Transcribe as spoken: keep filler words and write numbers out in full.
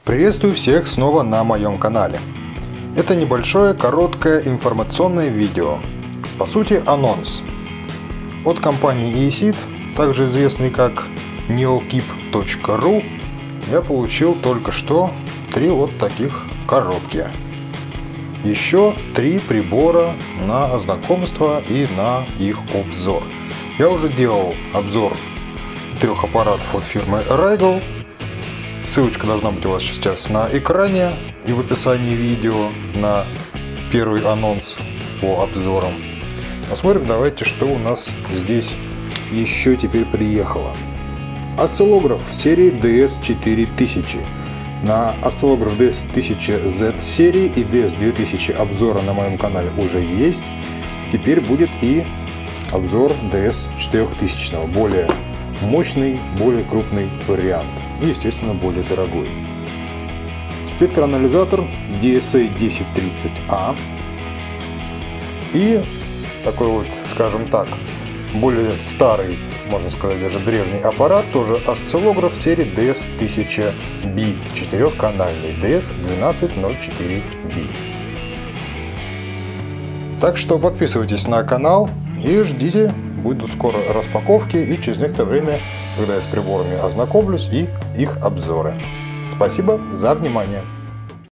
Приветствую всех снова на моем канале. Это небольшое короткое информационное видео, по сути анонс. От компании eSeed, также известной как neokip точка ру, я получил только что три вот таких коробки. Еще три прибора на знакомство и на их обзор. Я уже делал обзор трех аппаратов от фирмы Rigol. Ссылочка должна быть у вас сейчас на экране и в описании видео на первый анонс по обзорам. Посмотрим, давайте, что у нас здесь еще теперь приехало. Осциллограф серии ди эс четыре тысячи. На осциллограф ди эс тысяча зет серии и ди эс две тысячи обзора на моем канале уже есть. Теперь будет и обзор ди эс четыре тысячи, более мощный, более крупный вариант. И, естественно, более дорогой. Спектроанализатор ди эс эй десять тридцать а. И такой вот, скажем так, более старый, можно сказать, даже древний аппарат, тоже осциллограф серии ди эс тысяча би, четырехканальный ди эс двенадцать ноль четыре би. Так что подписывайтесь на канал и ждите, будут скоро распаковки, и через некоторое время, когда я с приборами ознакомлюсь, и их обзоры. Спасибо за внимание.